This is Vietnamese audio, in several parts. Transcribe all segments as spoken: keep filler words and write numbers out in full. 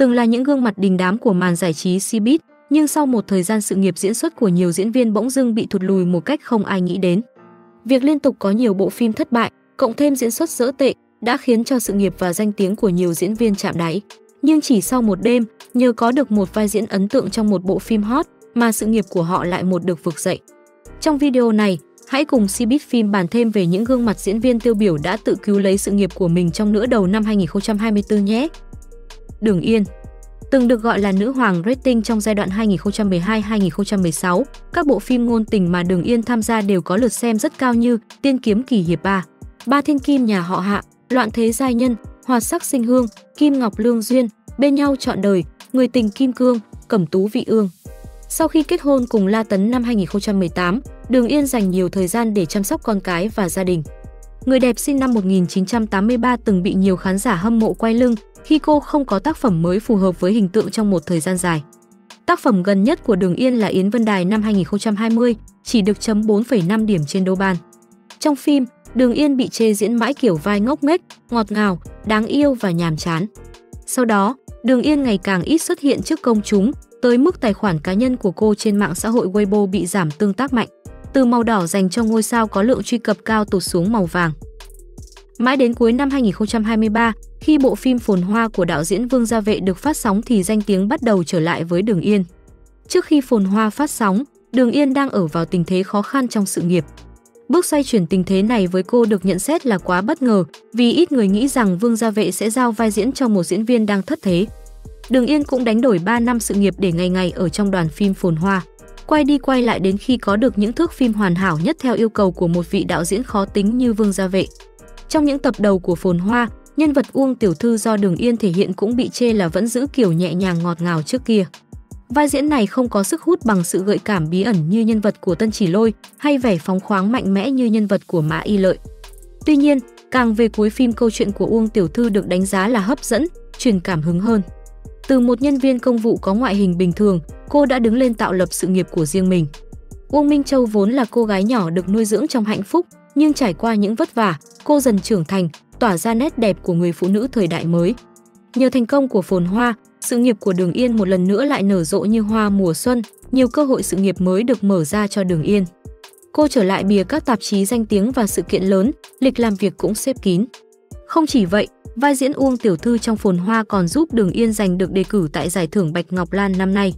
từng là những gương mặt đình đám của màn giải trí showbiz, nhưng sau một thời gian sự nghiệp diễn xuất của nhiều diễn viên bỗng dưng bị thụt lùi một cách không ai nghĩ đến. Việc liên tục có nhiều bộ phim thất bại, cộng thêm diễn xuất dở tệ, đã khiến cho sự nghiệp và danh tiếng của nhiều diễn viên chạm đáy. Nhưng chỉ sau một đêm, nhờ có được một vai diễn ấn tượng trong một bộ phim hot, mà sự nghiệp của họ lại một được vực dậy. Trong video này, hãy cùng showbiz phim bàn thêm về những gương mặt diễn viên tiêu biểu đã tự cứu lấy sự nghiệp của mình trong nửa đầu năm hai nghìn không trăm hai mươi tư nhé. Đường Yên từng được gọi là nữ hoàng rating trong giai đoạn hai nghìn không trăm mười hai đến hai nghìn không trăm mười sáu, các bộ phim ngôn tình mà Đường Yên tham gia đều có lượt xem rất cao như Tiên kiếm kỳ hiệp ba, Ba thiên kim nhà họ Hạ, Loạn thế giai nhân, Hoạt sắc sinh hương, Kim ngọc lương duyên, Bên nhau trọn đời, Người tình kim cương, Cẩm tú vị ương. Sau khi kết hôn cùng La Tấn năm hai nghìn không trăm mười tám, Đường Yên dành nhiều thời gian để chăm sóc con cái và gia đình. Người đẹp sinh năm một nghìn chín trăm tám mươi ba từng bị nhiều khán giả hâm mộ quay lưng khi cô không có tác phẩm mới phù hợp với hình tượng trong một thời gian dài. Tác phẩm gần nhất của Đường Yên là Yến Vân Đài năm hai nghìn không trăm hai mươi, chỉ được chấm bốn phẩy năm điểm trên Đô Ban. Trong phim, Đường Yên bị chê diễn mãi kiểu vai ngốc nghếch, ngọt ngào, đáng yêu và nhàm chán. Sau đó, Đường Yên ngày càng ít xuất hiện trước công chúng, tới mức tài khoản cá nhân của cô trên mạng xã hội Weibo bị giảm tương tác mạnh. Từ màu đỏ dành cho ngôi sao có lượng truy cập cao tụt xuống màu vàng. Mãi đến cuối năm hai nghìn không trăm hai mươi ba, khi bộ phim Phồn Hoa của đạo diễn Vương Gia Vệ được phát sóng thì danh tiếng bắt đầu trở lại với Đường Yên. Trước khi Phồn Hoa phát sóng, Đường Yên đang ở vào tình thế khó khăn trong sự nghiệp. Bước xoay chuyển tình thế này với cô được nhận xét là quá bất ngờ, vì ít người nghĩ rằng Vương Gia Vệ sẽ giao vai diễn cho một diễn viên đang thất thế. Đường Yên cũng đánh đổi ba năm sự nghiệp để ngày ngày ở trong đoàn phim Phồn Hoa, quay đi quay lại đến khi có được những thước phim hoàn hảo nhất theo yêu cầu của một vị đạo diễn khó tính như Vương Gia Vệ. Trong những tập đầu của Phồn Hoa, nhân vật Uông tiểu thư do Đường Yên thể hiện cũng bị chê là vẫn giữ kiểu nhẹ nhàng ngọt ngào trước kia. Vai diễn này không có sức hút bằng sự gợi cảm bí ẩn như nhân vật của Tân Chỉ Lôi hay vẻ phóng khoáng mạnh mẽ như nhân vật của Mã Y Lợi. Tuy nhiên, càng về cuối phim, câu chuyện của Uông tiểu thư được đánh giá là hấp dẫn, truyền cảm hứng hơn. Từ một nhân viên công vụ có ngoại hình bình thường, cô đã đứng lên tạo lập sự nghiệp của riêng mình. Uông Minh Châu vốn là cô gái nhỏ được nuôi dưỡng trong hạnh phúc, nhưng trải qua những vất vả, cô dần trưởng thành, tỏa ra nét đẹp của người phụ nữ thời đại mới. Nhờ thành công của Phồn Hoa, sự nghiệp của Đường Yên một lần nữa lại nở rộ như hoa mùa xuân, nhiều cơ hội sự nghiệp mới được mở ra cho Đường Yên. Cô trở lại bìa các tạp chí danh tiếng và sự kiện lớn, lịch làm việc cũng xếp kín. Không chỉ vậy, vai diễn Uông tiểu thư trong Phồn Hoa còn giúp Đường Yên giành được đề cử tại giải thưởng Bạch Ngọc Lan năm nay.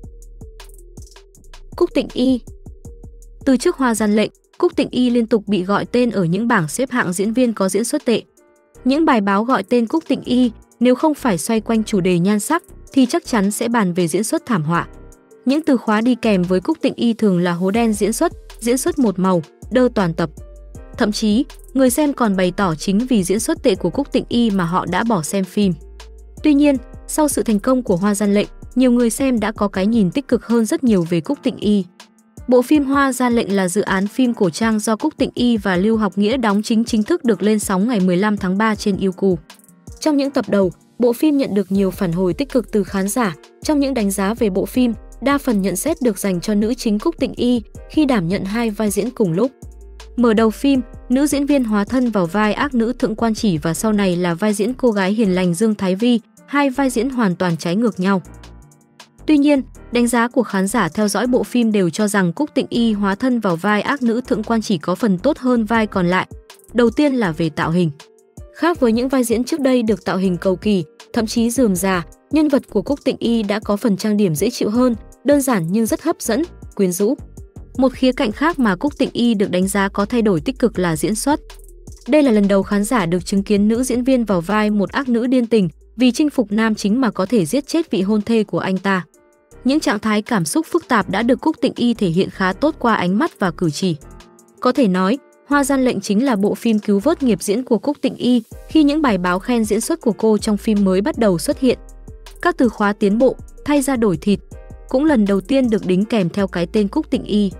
Cúc Tịnh Y. Từ trước Hoa Gian Lệnh, Cúc Tịnh Y liên tục bị gọi tên ở những bảng xếp hạng diễn viên có diễn xuất tệ. Những bài báo gọi tên Cúc Tịnh Y, nếu không phải xoay quanh chủ đề nhan sắc, thì chắc chắn sẽ bàn về diễn xuất thảm họa. Những từ khóa đi kèm với Cúc Tịnh Y thường là hố đen diễn xuất, diễn xuất một màu, đơ toàn tập. Thậm chí, người xem còn bày tỏ chính vì diễn xuất tệ của Cúc Tịnh Y mà họ đã bỏ xem phim. Tuy nhiên, sau sự thành công của Hoa Gian Lệnh, nhiều người xem đã có cái nhìn tích cực hơn rất nhiều về Cúc Tịnh Y. Bộ phim Hoa Gian Lệnh là dự án phim cổ trang do Cúc Tịnh Y và Lưu Học Nghĩa đóng chính chính thức được lên sóng ngày mười lăm tháng ba trên Youku. Trong những tập đầu, bộ phim nhận được nhiều phản hồi tích cực từ khán giả. Trong những đánh giá về bộ phim, đa phần nhận xét được dành cho nữ chính Cúc Tịnh Y khi đảm nhận hai vai diễn cùng lúc. Mở đầu phim, nữ diễn viên hóa thân vào vai ác nữ Thượng Quan Chỉ và sau này là vai diễn cô gái hiền lành Dương Thái Vi, hai vai diễn hoàn toàn trái ngược nhau. Tuy nhiên, đánh giá của khán giả theo dõi bộ phim đều cho rằng Cúc Tịnh Y hóa thân vào vai ác nữ Thượng Quan Chỉ có phần tốt hơn vai còn lại. Đầu tiên là về tạo hình. Khác với những vai diễn trước đây được tạo hình cầu kỳ, thậm chí rườm rà, nhân vật của Cúc Tịnh Y đã có phần trang điểm dễ chịu hơn, đơn giản nhưng rất hấp dẫn, quyến rũ. Một khía cạnh khác mà Cúc Tịnh Y được đánh giá có thay đổi tích cực là diễn xuất. Đây là lần đầu khán giả được chứng kiến nữ diễn viên vào vai một ác nữ điên tình, vì chinh phục nam chính mà có thể giết chết vị hôn thê của anh ta. Những trạng thái cảm xúc phức tạp đã được Cúc Tịnh Y thể hiện khá tốt qua ánh mắt và cử chỉ. Có thể nói, Hoa Gian Lệnh chính là bộ phim cứu vớt nghiệp diễn của Cúc Tịnh Y khi những bài báo khen diễn xuất của cô trong phim mới bắt đầu xuất hiện. Các từ khóa tiến bộ, thay da đổi thịt cũng lần đầu tiên được đính kèm theo cái tên Cúc Tịnh Y.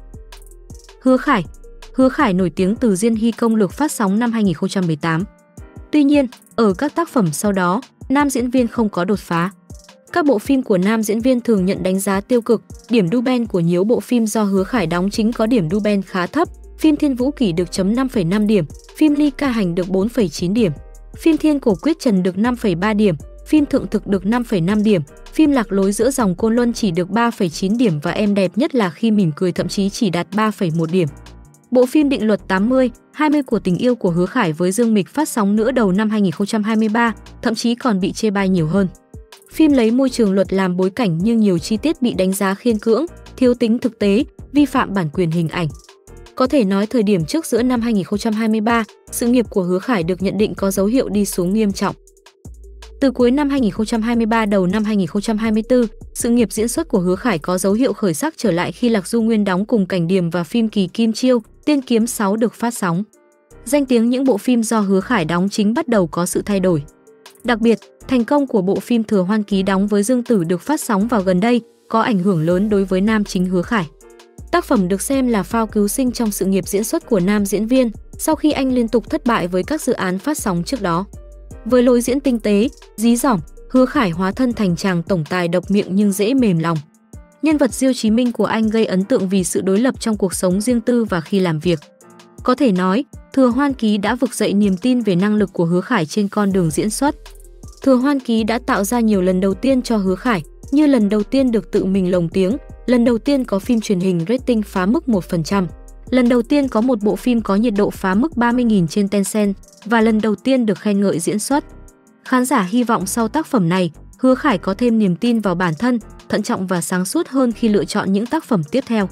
Hứa Khải. Hứa Khải nổi tiếng từ Diên Hy Công Lược phát sóng năm hai nghìn không trăm mười tám. Tuy nhiên, ở các tác phẩm sau đó, nam diễn viên không có đột phá. Các bộ phim của nam diễn viên thường nhận đánh giá tiêu cực, điểm Duben của nhiều bộ phim do Hứa Khải đóng chính có điểm Duben khá thấp. Phim Thiên Vũ Kỷ được chấm năm phẩy năm điểm, phim Ly Ca Hành được bốn phẩy chín điểm, phim Thiên Cổ Quyết Trần được năm phẩy ba điểm, phim Thượng Thực được năm phẩy năm điểm, phim Lạc Lối Giữa Dòng Côn Luân chỉ được ba phẩy chín điểm và Em Đẹp Nhất Là Khi Mỉm Cười thậm chí chỉ đạt ba phẩy một điểm. Bộ phim Định Luật tám mươi, hai mươi của tình yêu của Hứa Khải với Dương Mịch phát sóng nửa đầu năm hai nghìn không trăm hai mươi ba, thậm chí còn bị chê bai nhiều hơn. Phim lấy môi trường luật làm bối cảnh nhưng nhiều chi tiết bị đánh giá khiên cưỡng, thiếu tính thực tế, vi phạm bản quyền hình ảnh. Có thể nói thời điểm trước giữa năm hai nghìn không trăm hai mươi ba, sự nghiệp của Hứa Khải được nhận định có dấu hiệu đi xuống nghiêm trọng. Từ cuối năm hai nghìn không trăm hai mươi ba đầu năm hai nghìn không trăm hai mươi tư, sự nghiệp diễn xuất của Hứa Khải có dấu hiệu khởi sắc trở lại khi Lạc Du Nguyên đóng cùng Cảnh Điềm và phim Kỳ Kim Chiêu, Tiên Kiếm sáu được phát sóng. Danh tiếng những bộ phim do Hứa Khải đóng chính bắt đầu có sự thay đổi. Đặc biệt, thành công của bộ phim Thừa Hoan Ký đóng với Dương Tử được phát sóng vào gần đây có ảnh hưởng lớn đối với nam chính Hứa Khải. Tác phẩm được xem là phao cứu sinh trong sự nghiệp diễn xuất của nam diễn viên sau khi anh liên tục thất bại với các dự án phát sóng trước đó. Với lối diễn tinh tế, dí dỏm, Hứa Khải hóa thân thành chàng tổng tài độc miệng nhưng dễ mềm lòng. Nhân vật Diêu Chí Minh của anh gây ấn tượng vì sự đối lập trong cuộc sống riêng tư và khi làm việc. Có thể nói, Thừa Hoan Ký đã vực dậy niềm tin về năng lực của Hứa Khải trên con đường diễn xuất. Thừa Hoan Ký đã tạo ra nhiều lần đầu tiên cho Hứa Khải, như lần đầu tiên được tự mình lồng tiếng, lần đầu tiên có phim truyền hình rating phá mức một phần trăm, lần đầu tiên có một bộ phim có nhiệt độ phá mức ba mươi nghìn trên Tencent và lần đầu tiên được khen ngợi diễn xuất. Khán giả hy vọng sau tác phẩm này, Hứa Khải có thêm niềm tin vào bản thân, thận trọng và sáng suốt hơn khi lựa chọn những tác phẩm tiếp theo.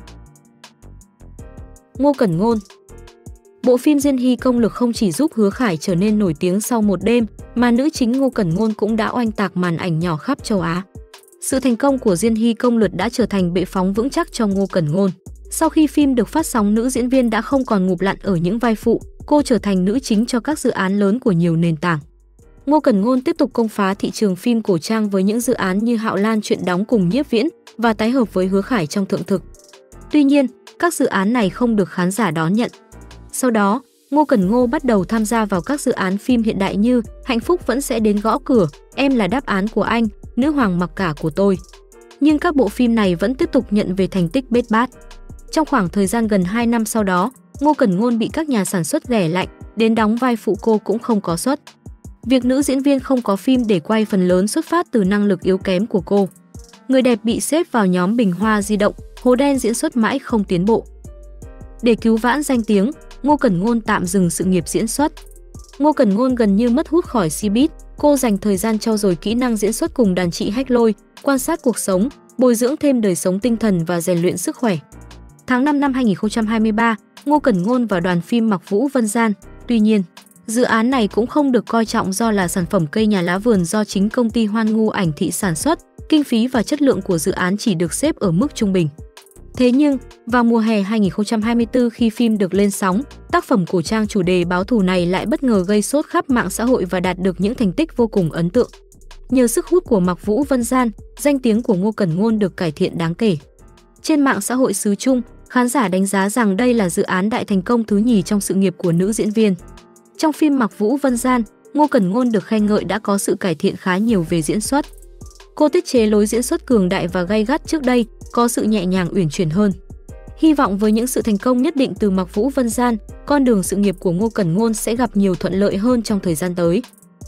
Ngô Cẩn Ngôn. Bộ phim Diên Hy Công Lực không chỉ giúp Hứa Khải trở nên nổi tiếng sau một đêm, mà nữ chính Ngô Cẩn Ngôn cũng đã oanh tạc màn ảnh nhỏ khắp châu Á. Sự thành công của Diên Hy Công Lực đã trở thành bệ phóng vững chắc cho Ngô Cẩn Ngôn. Sau khi phim được phát sóng, nữ diễn viên đã không còn ngụp lặn ở những vai phụ, cô trở thành nữ chính cho các dự án lớn của nhiều nền tảng. Ngô Cẩn Ngôn tiếp tục công phá thị trường phim cổ trang với những dự án như Hạo Lan Chuyện đóng cùng Nhiếp Viễn và tái hợp với Hứa Khải trong Thượng Thực. Tuy nhiên, các dự án này không được khán giả đón nhận. Sau đó, Ngô Cẩn Ngô bắt đầu tham gia vào các dự án phim hiện đại như Hạnh Phúc Vẫn Sẽ Đến Gõ Cửa, Em Là Đáp Án Của Anh, Nữ Hoàng Mặc Cả Của Tôi. Nhưng các bộ phim này vẫn tiếp tục nhận về thành tích bết bát. Trong khoảng thời gian gần hai năm sau đó, Ngô Cẩn Ngôn bị các nhà sản xuất ghẻ lạnh, đến đóng vai phụ cô cũng không có suất. Việc nữ diễn viên không có phim để quay phần lớn xuất phát từ năng lực yếu kém của cô. Người đẹp bị xếp vào nhóm bình hoa di động, hố đen diễn xuất mãi không tiến bộ. Để cứu vãn danh tiếng, Ngô Cẩn Ngôn tạm dừng sự nghiệp diễn xuất. Ngô Cẩn Ngôn gần như mất hút khỏi showbiz, cô dành thời gian trau dồi kỹ năng diễn xuất cùng đàn chị Hách Lôi, quan sát cuộc sống, bồi dưỡng thêm đời sống tinh thần và rèn luyện sức khỏe. Tháng năm năm hai nghìn không trăm hai mươi ba, Ngô Cẩn Ngôn vào đoàn phim Mặc Vũ Vân Gian. Tuy nhiên, dự án này cũng không được coi trọng do là sản phẩm cây nhà lá vườn do chính công ty Hoan Ngu Ảnh Thị sản xuất, kinh phí và chất lượng của dự án chỉ được xếp ở mức trung bình. Thế nhưng, vào mùa hè hai nghìn không trăm hai mươi tư khi phim được lên sóng, tác phẩm cổ trang chủ đề báo thù này lại bất ngờ gây sốt khắp mạng xã hội và đạt được những thành tích vô cùng ấn tượng. Nhờ sức hút của Mặc Vũ Vân Gian, danh tiếng của Ngô Cẩn Ngôn được cải thiện đáng kể. Trên mạng xã hội xứ Trung, khán giả đánh giá rằng đây là dự án đại thành công thứ nhì trong sự nghiệp của nữ diễn viên. Trong phim Mặc Vũ Vân Gian, Ngô Cẩn Ngôn được khen ngợi đã có sự cải thiện khá nhiều về diễn xuất. Cô tiết chế lối diễn xuất cường đại và gay gắt trước đây, có sự nhẹ nhàng uyển chuyển hơn. Hy vọng với những sự thành công nhất định từ Mặc Vũ Vân Gian, con đường sự nghiệp của Ngô Cẩn Ngôn sẽ gặp nhiều thuận lợi hơn trong thời gian tới.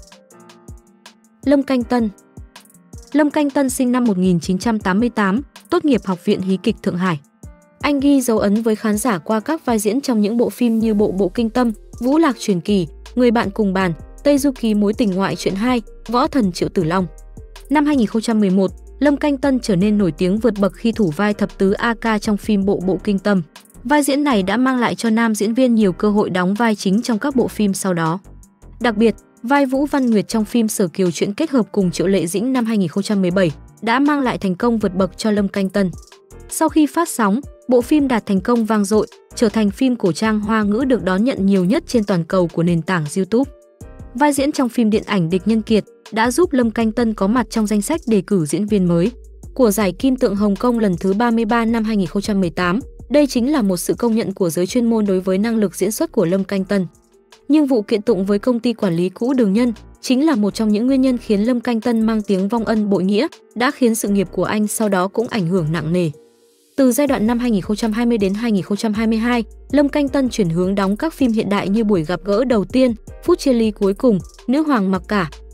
Lâm Canh Tân. Lâm Canh Tân sinh năm một nghìn chín trăm tám mươi tám, tốt nghiệp Học viện Hí kịch Thượng Hải. Anh ghi dấu ấn với khán giả qua các vai diễn trong những bộ phim như Bộ Bộ Kinh Tâm, Vũ Lạc Truyền Kỳ, Người Bạn Cùng Bàn, Tây Du Ký Mối Tình Ngoại Truyện hai, Võ Thần Triệu Tử Long. Năm hai nghìn không trăm mười một, Lâm Canh Tân trở nên nổi tiếng vượt bậc khi thủ vai thập tứ A Ca trong phim Bộ Bộ Kinh Tâm. Vai diễn này đã mang lại cho nam diễn viên nhiều cơ hội đóng vai chính trong các bộ phim sau đó. Đặc biệt, vai Vũ Văn Nguyệt trong phim Sở Kiều Chuyện kết hợp cùng Triệu Lệ Dĩnh năm hai nghìn không trăm mười bảy đã mang lại thành công vượt bậc cho Lâm Canh Tân. Sau khi phát sóng, bộ phim đạt thành công vang dội, trở thành phim cổ trang Hoa ngữ được đón nhận nhiều nhất trên toàn cầu của nền tảng YouTube. Vai diễn trong phim điện ảnh Địch Nhân Kiệt đã giúp Lâm Canh Tân có mặt trong danh sách đề cử diễn viên mới của giải Kim Tượng Hồng Kông lần thứ ba mươi ba năm hai nghìn không trăm mười tám. Đây chính là một sự công nhận của giới chuyên môn đối với năng lực diễn xuất của Lâm Canh Tân. Nhưng vụ kiện tụng với công ty quản lý cũ Đường Nhân chính là một trong những nguyên nhân khiến Lâm Canh Tân mang tiếng vong ân bội nghĩa, đã khiến sự nghiệp của anh sau đó cũng ảnh hưởng nặng nề. Từ giai đoạn năm hai nghìn không trăm hai mươi đến hai nghìn không trăm hai mươi hai, Lâm Canh Tân chuyển hướng đóng các phim hiện đại như Buổi Gặp Gỡ Đầu Tiên, Phút Chia Ly Cuối Cùng, Nữ Hoàng Mặc Cả,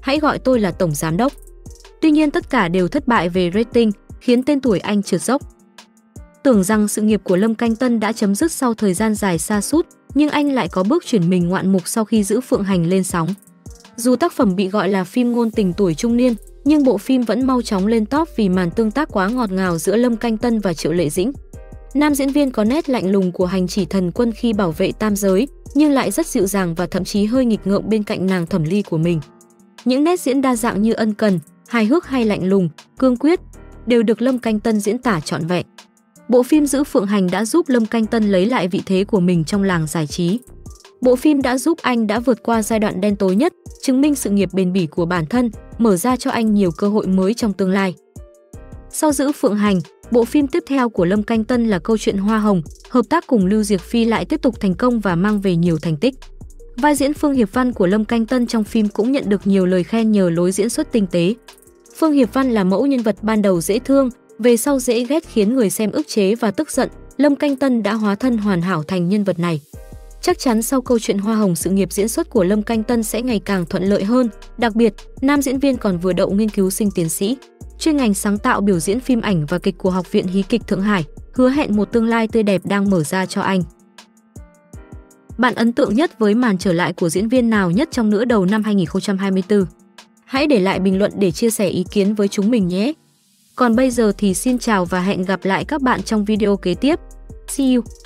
hãy gọi tôi là tổng giám đốc. Tuy nhiên tất cả đều thất bại về rating, khiến tên tuổi anh trượt dốc. Tưởng rằng sự nghiệp của Lâm Canh Tân đã chấm dứt sau thời gian dài sa sút, nhưng anh lại có bước chuyển mình ngoạn mục sau khi giữ Phượng Hành lên sóng. Dù tác phẩm bị gọi là phim ngôn tình tuổi trung niên, nhưng bộ phim vẫn mau chóng lên top vì màn tương tác quá ngọt ngào giữa Lâm Canh Tân và Triệu Lệ Dĩnh. Nam diễn viên có nét lạnh lùng của hành chỉ thần quân khi bảo vệ tam giới, nhưng lại rất dịu dàng và thậm chí hơi nghịch ngợm bên cạnh nàng Thẩm Ly của mình. Những nét diễn đa dạng như ân cần, hài hước hay lạnh lùng, cương quyết đều được Lâm Canh Tân diễn tả trọn vẹn. Bộ phim Giữ Phượng Hành đã giúp Lâm Canh Tân lấy lại vị thế của mình trong làng giải trí. Bộ phim đã giúp anh đã vượt qua giai đoạn đen tối nhất, chứng minh sự nghiệp bền bỉ của bản thân, mở ra cho anh nhiều cơ hội mới trong tương lai. Sau Giữ Phượng Hành, bộ phim tiếp theo của Lâm Canh Tân là Câu chuyện Hoa Hồng, hợp tác cùng Lưu Diệc Phi lại tiếp tục thành công và mang về nhiều thành tích. Vai diễn Phương Hiệp Văn của Lâm Canh Tân trong phim cũng nhận được nhiều lời khen nhờ lối diễn xuất tinh tế. Phương Hiệp Văn là mẫu nhân vật ban đầu dễ thương, về sau dễ ghét khiến người xem ức chế và tức giận, Lâm Canh Tân đã hóa thân hoàn hảo thành nhân vật này. Chắc chắn sau Câu chuyện Hoa Hồng, sự nghiệp diễn xuất của Lâm Canh Tân sẽ ngày càng thuận lợi hơn, đặc biệt, nam diễn viên còn vừa đậu nghiên cứu sinh tiến sĩ, chuyên ngành sáng tạo biểu diễn phim ảnh và kịch của Học viện Hí kịch Thượng Hải, hứa hẹn một tương lai tươi đẹp đang mở ra cho anh. Bạn ấn tượng nhất với màn trở lại của diễn viên nào nhất trong nửa đầu năm hai nghìn không trăm hai mươi tư? Hãy để lại bình luận để chia sẻ ý kiến với chúng mình nhé! Còn bây giờ thì xin chào và hẹn gặp lại các bạn trong video kế tiếp. See you!